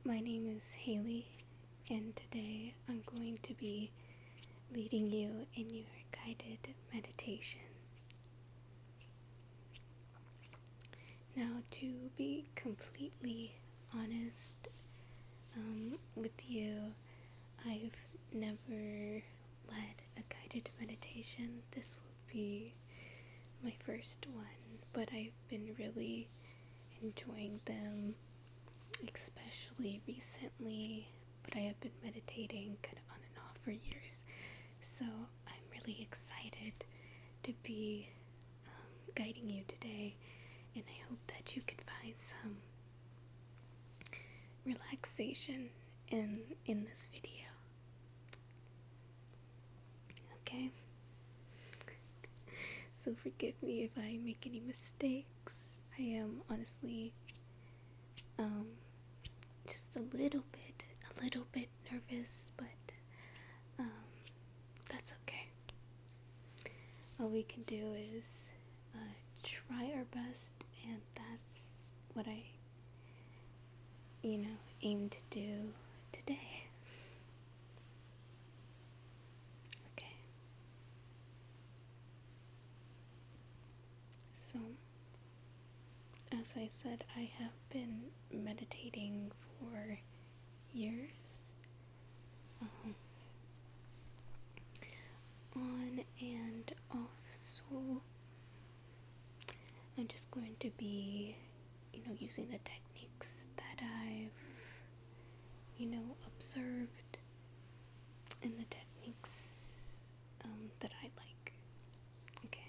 my name is Haleigh, and today I'm going to be leading you in your guided meditation. Now, to be completely honest with you, I've never led a guided meditation. This will be my first one, but I've been really enjoying them, especially recently. But I have been meditating kind of on and off for years, so I'm really excited to be guiding you today, and I hope that you can find some relaxation in this video. Okay? So forgive me if I make any mistakes. I am honestly just a little bit nervous, but that's okay. All we can do is try our best, and that's what I aim to do today. Okay. So, as I said, I have been meditating for years, on and off, so I'm just going to be, using the techniques that I've, observed, and the techniques that I like. Okay.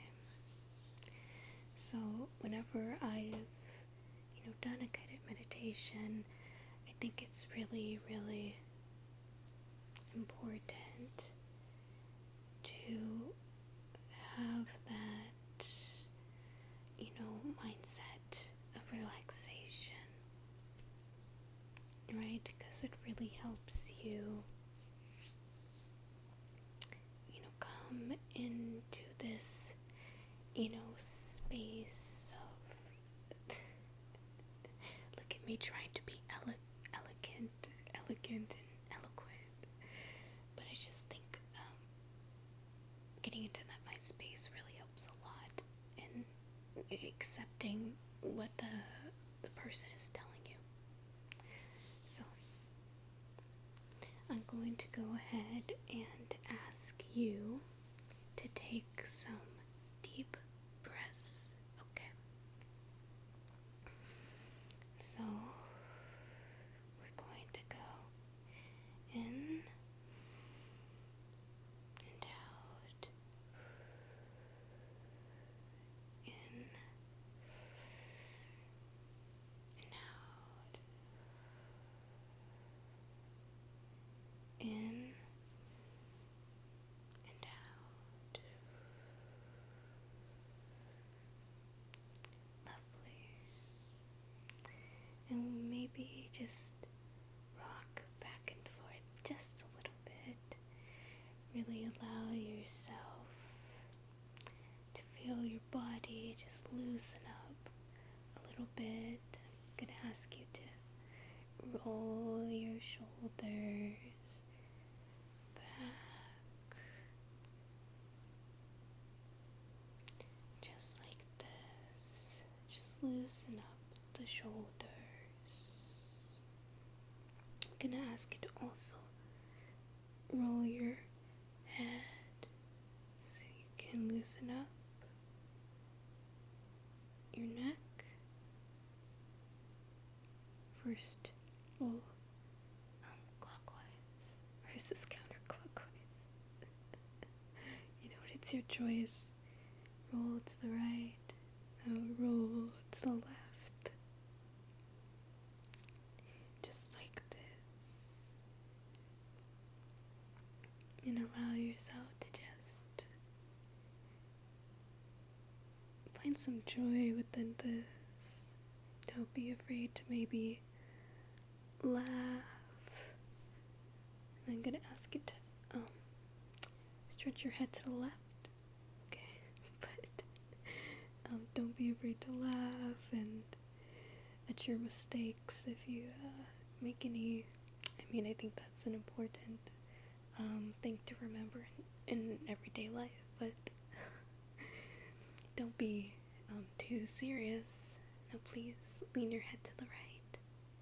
So whenever I've, done a guided meditation, I think it's really, really important to have that, mindset of relaxation, right? Because it really helps you, come into this, space of, look at me trying to be elegant and eloquent, but I just think getting into that mind space really helps a lot in accepting what the person is telling you. So I'm going to go ahead and ask you to take some deep breaths, okay? So we're going to go in and out, in and out, in and out. Lovely. And maybe just rock back and forth just a little bit. Really allow yourself to feel your body just loosen up a little bit. I'm gonna ask you to roll your shoulders back, just like this. Just loosen up the shoulders. I'm gonna ask you to also roll your head so you can loosen up your neck. First, roll clockwise versus counterclockwise. It's your choice. Roll to the right, now roll to the left. Just like this. And allow yourself to just find some joy within this. Don't be afraid to maybe laugh. And I'm gonna ask you to stretch your head to the left. Okay, but don't be afraid to laugh and at your mistakes if you make any. I mean, I think that's an important thing to remember in everyday life, but don't be too serious. No, please lean your head to the right,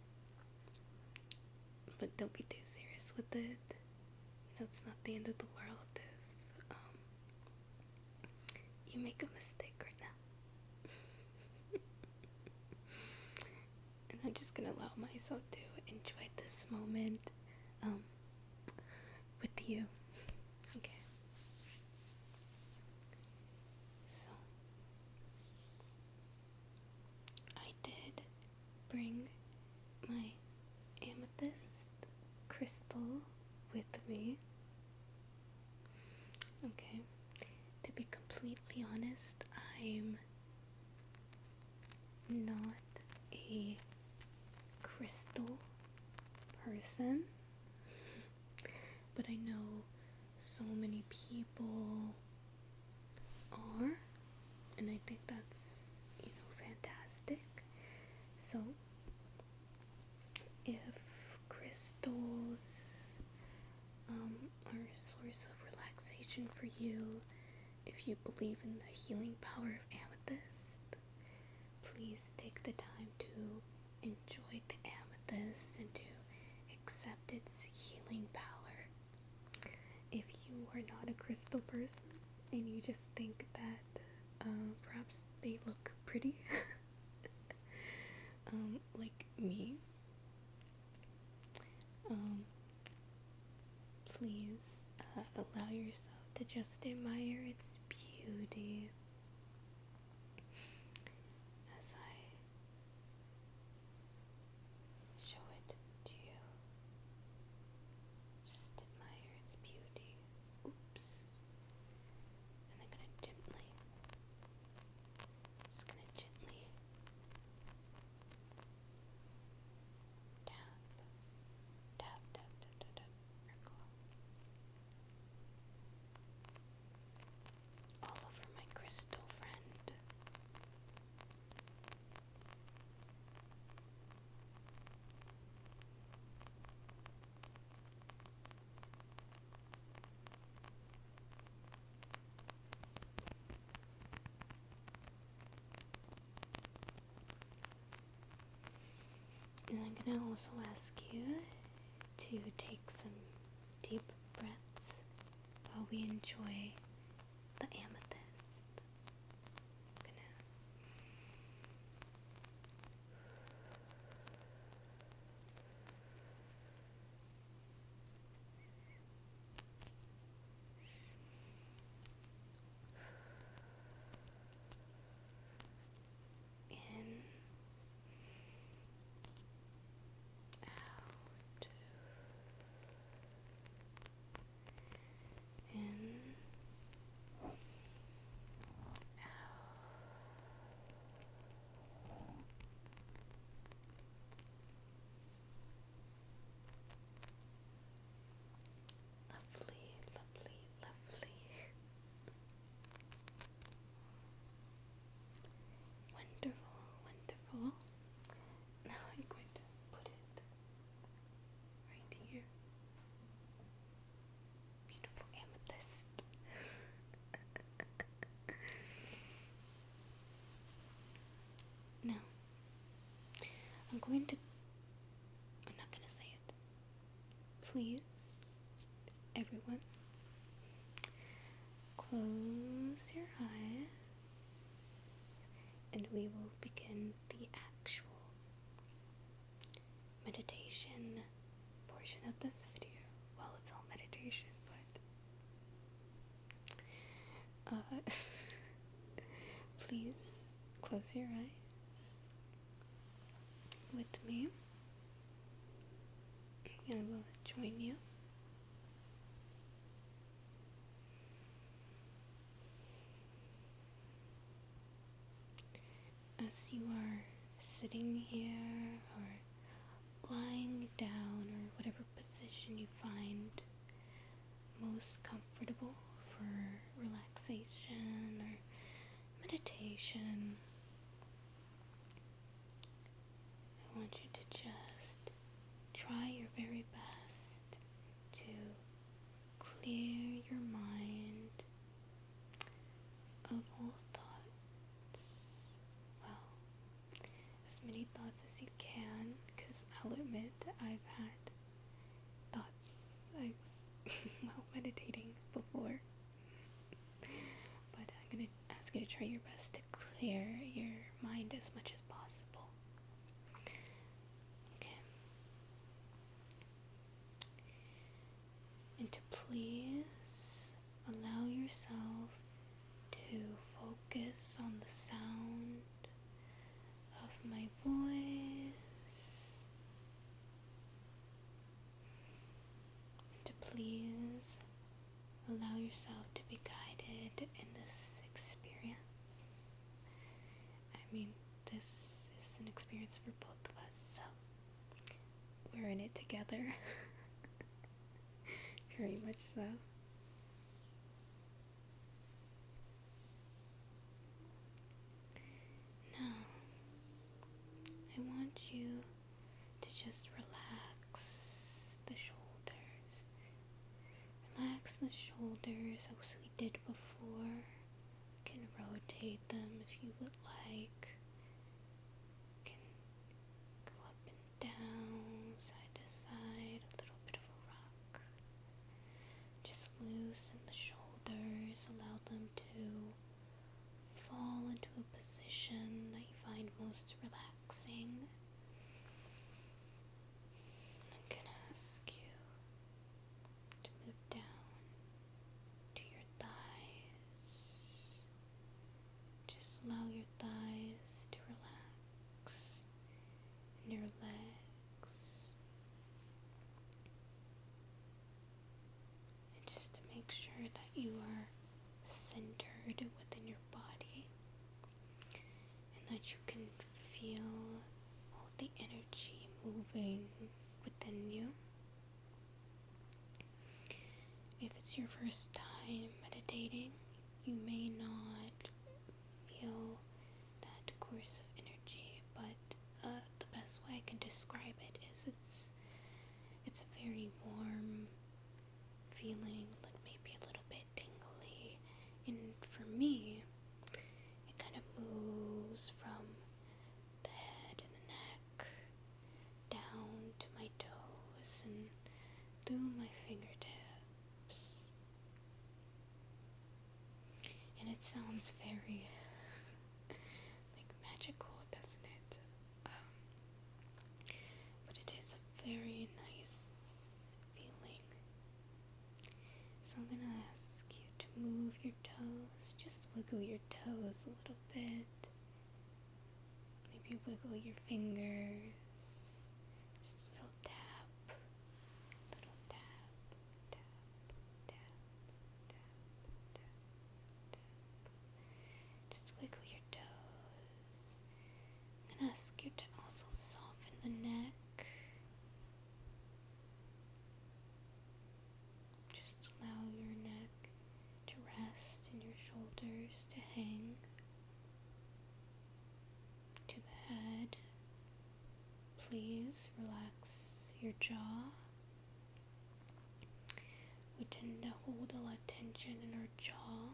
but don't be too serious with it. You know, it's not the end of the world if you make a mistake right now. And I'm just gonna allow myself to enjoy this moment with you. Okay. So I did bring my amethyst crystal with me. Okay. To be completely honest, I'm not a crystal person, but I know so many people are, and I think that's, fantastic. So if crystals are a source of relaxation for you, if you believe in the healing power of amethyst, please take the time to enjoy the amethyst and to accept its healing power. If you are not a crystal person and you just think that perhaps they look pretty, like me, please allow yourself to just admire its beauty as I show it to you. Just admire its beauty. Oops. And I'm gonna gently tap, tap, tap, tap, tap, tap, all over my crystal friend. And I'm gonna also ask you to take some deep breaths while we enjoy the amethyst. I'm gonna in, out, in, lovely, lovely, lovely. Wonderful, wonderful. Now I'm going to put it right here. Beautiful amethyst. Now, I'm not gonna say it. Please, everyone, close your eyes and we will begin the actual meditation portion of this video. Well, it's all meditation, but please close your eyes with me. I will join you. As you are sitting here or lying down or whatever position you find most comfortable for relaxation or meditation, I want you to just try your very best to clear your mind of all thoughts. Well, as many thoughts as you can, because I'll admit I've had thoughts while meditating before. But I'm gonna ask you to try your best to clear your mind as much as possible. Okay. And to please allow yourself to focus on the sound of my voice. To please allow yourself to be guided in this experience. I mean, this is an experience for both of us, so we're in it together. Very much so. Now, I want you to just relax the shoulders. Relax the shoulders as we did before. You can rotate them if you would like. You can go up and down, side to side, a little bit of a rock. Just loosen the shoulders, allow them to fall into a position that you find most relaxing. I'm gonna ask you to move down to your thighs. Just allow your thighs to relax, and your legs. And just to make sure that you are centered within your body, and that you can feel all the energy moving within you. If it's your first time meditating, you may not feel that course of energy, but the best way I can describe it is it's a very warm feeling, like maybe a little bit tingly, and for me, it kind of moves from the head and the neck down to my toes and through my fingertips. And it sounds very like magical, doesn't it? But it is a very nice feeling. So I'm gonna ask you to move your toes, just wiggle your toes a little bit. Maybe wiggle your fingers, just a little tap, little tap, tap, tap, tap, tap, tap. Just wiggle your toes. I'm gonna ask you to also soften the neck. Just allow your neck to rest and your shoulders to hang to the head. Please relax your jaw. We tend to hold a lot of tension in our jaw.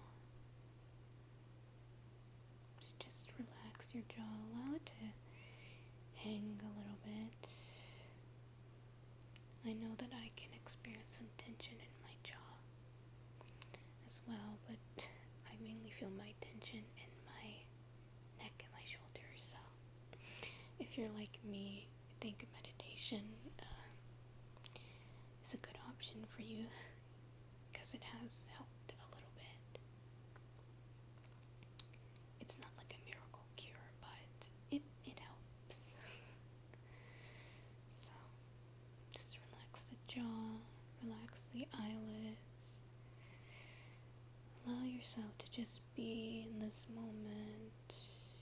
So just relax your jaw, allow it to hang a little bit. I know that I can experience some tension in my jaw as well, but I mainly feel my tension in my neck and my shoulders. So if you're like me, I think meditation is a good option for you because it has helped a little bit. It's not like a miracle cure, but it helps. So just relax the jaw, relax the eyelids. Allow yourself to just be in this moment.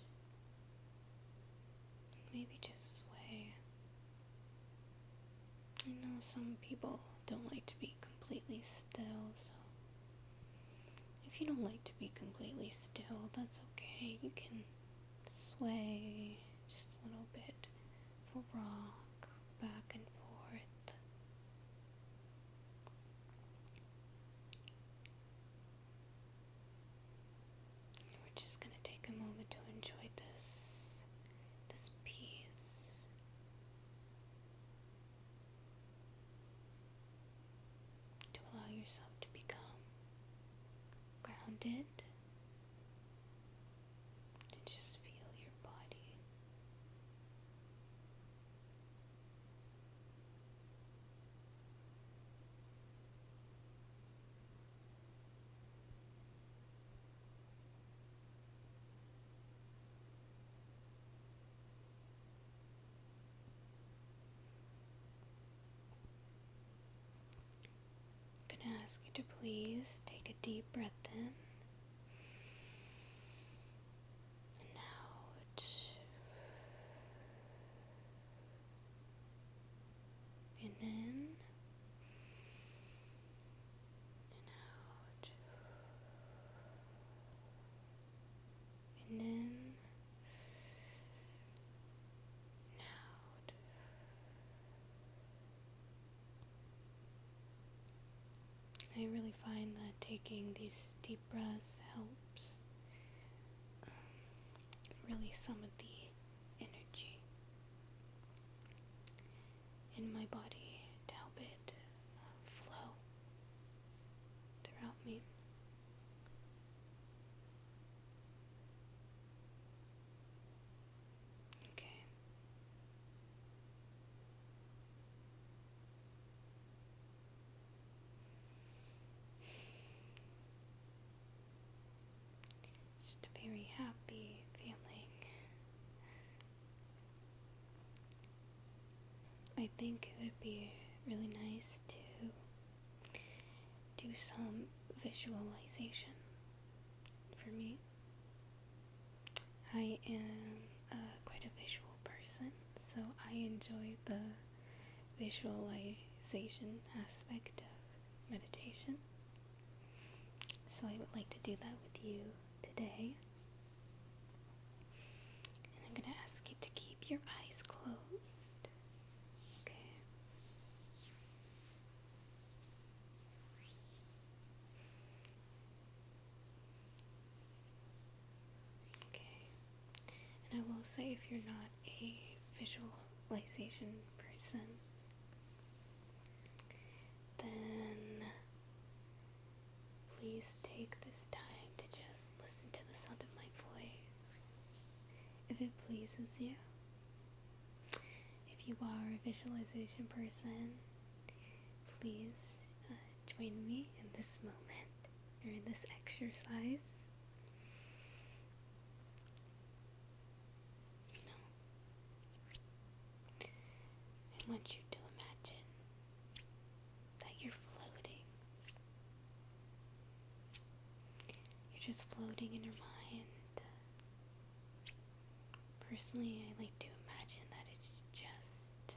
Maybe just sway. I know some people don't like to be completely still, so if you don't like to be completely still, that's okay. You can sway just a little bit, rock back and forth. grounded and just feel your body. I'm going to ask you to please take a deep breath in and out. And in and out. And in and out. I really find that taking these deep breaths helps release some of the energy in my body to help it flow throughout me. Okay. Just a very happy feeling. I think it would be really nice to do some visualization for me. I am quite a visual person, so I enjoy the visualization aspect of meditation. So I would like to do that with you today. And I'm going to ask you to keep your eyes closed. Okay. Okay. And I will say, if you're not a visualization person, then please take this time to just listen to the sound of my voice, if it pleases you. If you are a visualization person, please join me in this moment, or in this exercise. I want you to imagine that you're floating. You're just floating in your mind. Personally, I like to imagine that it's just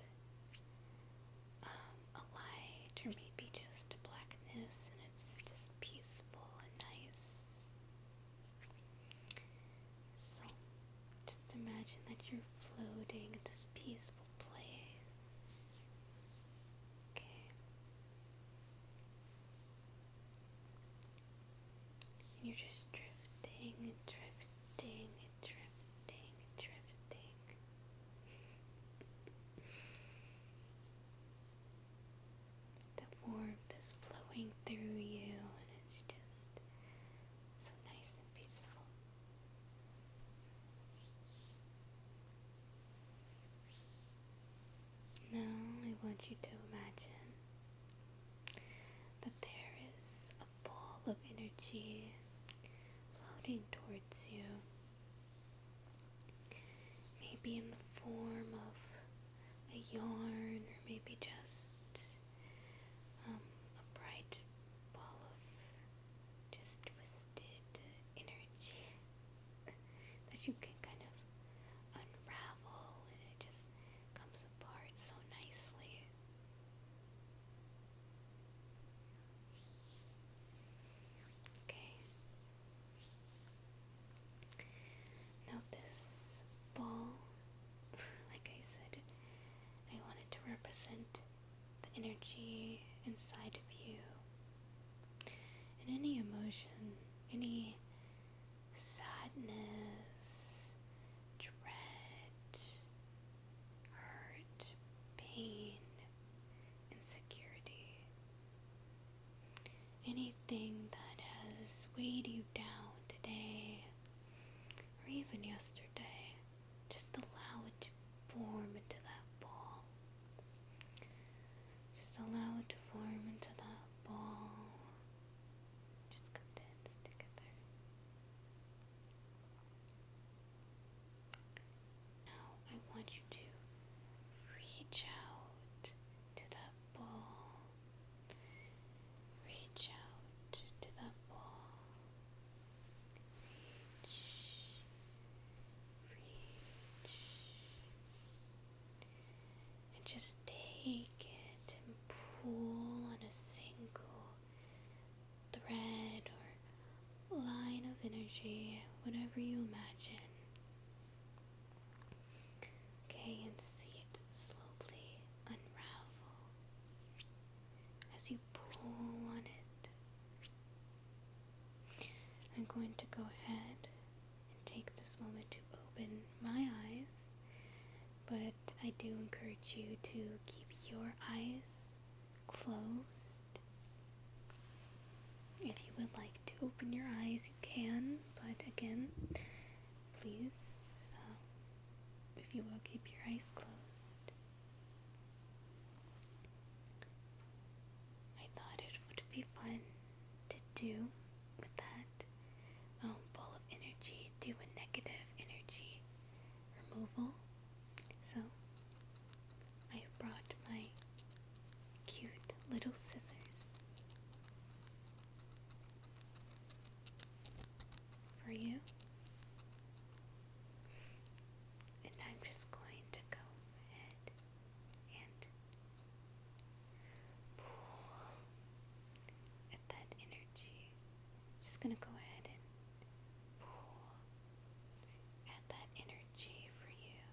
a light, or maybe just a blackness, and it's just peaceful and nice. So, just imagine that you're floating in this peaceful place. Okay. And you're just drifting and drifting and drifting and drifting. The warmth is flowing through you, and it's just so nice and peaceful. Now I want you to imagine that there is a ball of energy floating towards you, maybe in the form of a yarn, or maybe just a bright ball of just twisted energy that you can kind of unravel, and it just comes apart so nicely. Okay. Now this ball, like I said, I wanted to represent the energy inside of you, and any emotion, any sadness, dread, hurt, pain, insecurity, anything that has weighed weighed you down today, or even yesterday, just allow it to form into that ball. Just allow it to form into that ball. Just condense together. Now I want you to reach out to that ball. Reach out to that ball. Reach. And just take it and pull on a single thread or line of energy, whatever you imagine. Okay, and see it slowly unravel as you pull on it. I'm going to go ahead and take this moment to open my eyes, but I do encourage you to keep your eyes closed. If you would like to open your eyes, you can, but again, please, if you will, keep your eyes closed. I thought it would be fun to do with that ball of energy, do a negative energy removal. So I have brought my cute little scissors for you. And I'm just going to go ahead and pull at that energy. Just gonna go ahead and pull at that energy for you.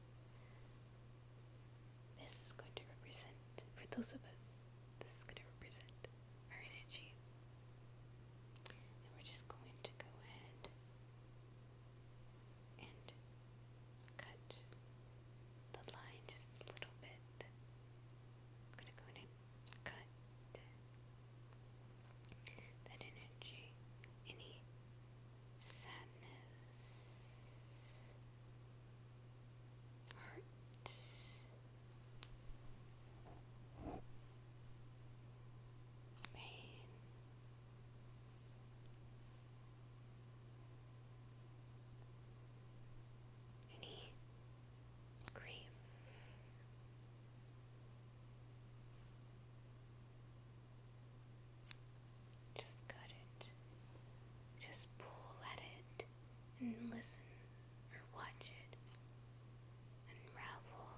This is going to represent, for those of us, this is going to represent our energy. And we're just going to go ahead and cut the line just a little bit. I'm going to go ahead and cut that energy. Any sadness, hurt, pain, any grief, just cut it. Just pull at it and listen or watch it unravel.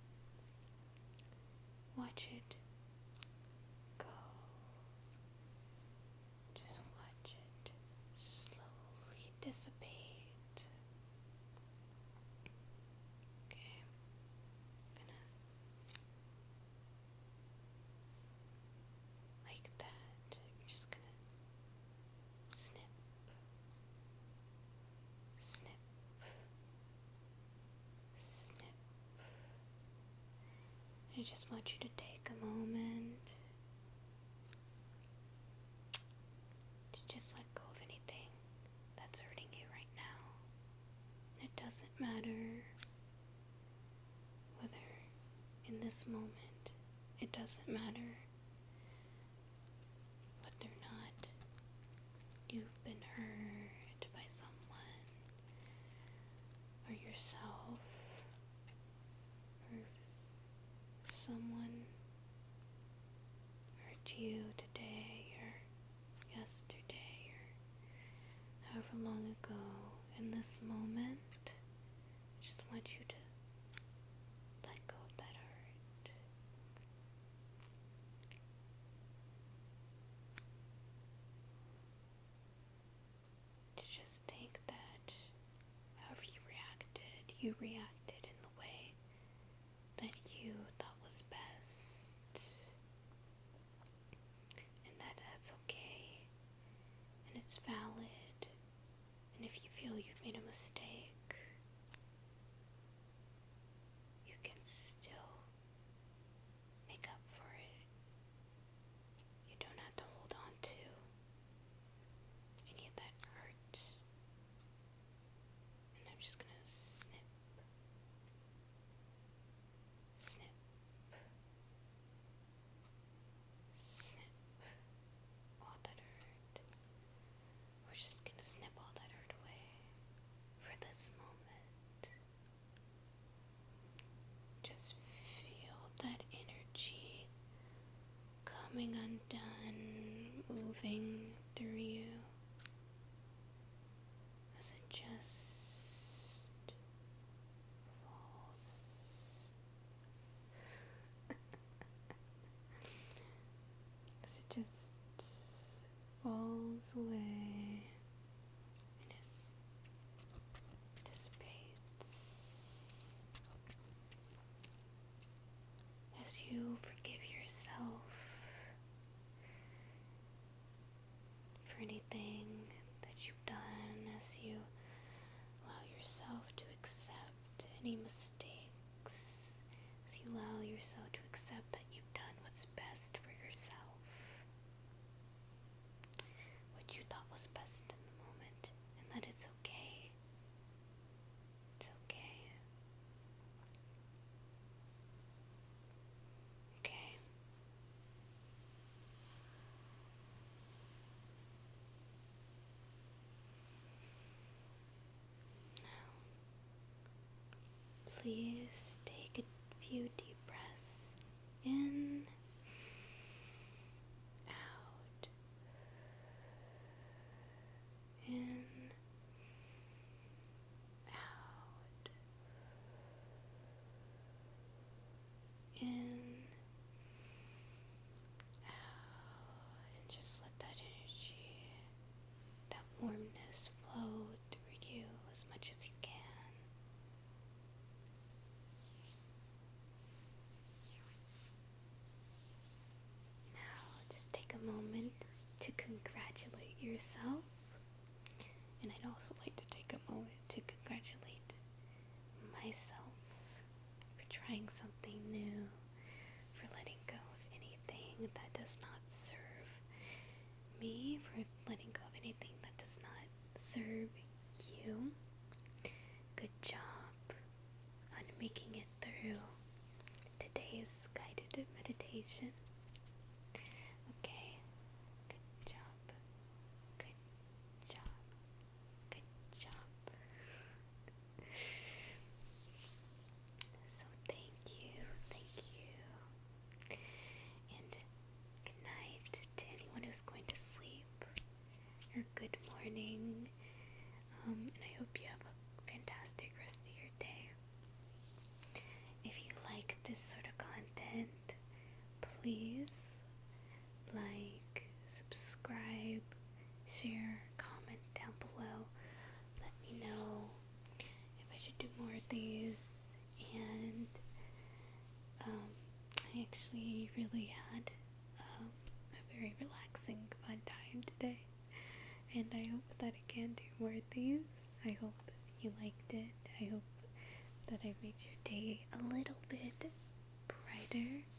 Watch it go. Just watch it slowly dissipate. Okay, gonna like that. We're just gonna snip, snip, snip. I just want you to take a moment to just let go of anything that's hurting you right now. And it doesn't matter whether in this moment, it doesn't matter whether or not you've been hurt by someone or yourself, or someone hurt you today or yesterday or however long ago. In this moment, I just want you to let go of that hurt. To just think that however you reacted in the way that you thought was best, and that's okay, and it's valid. And if you feel you've made a mistake, you can still make up for it. You don't have to hold on to any of that coming undone, moving through you as it just falls. As it just falls away and it dissipates. As you forgive yourself for anything that you've done, as you allow yourself to accept any mistakes, as you allow yourself to accept that you've done what's best for yourself, what you thought was best in the moment, and that it's okay. It's okay. Okay. Please take a few deep breaths in, out, in, out, in, out, and just let that energy, that warmness flow through you as much as you can. Take a moment to congratulate yourself, and I'd also like to take a moment to congratulate myself for trying something new, for letting go of anything that does not serve me, for letting go of anything that does not serve you. Good job on making it through today's guided meditation. Going to sleep, or good morning, and I hope you have a fantastic rest of your day. If you like this sort of content, please like, subscribe, share, comment down below. Let me know if I should do more of these, and I actually really had a very relaxing, fun time today, and I hope that I can do more of these. I hope you liked it. I hope that I made your day a little bit brighter,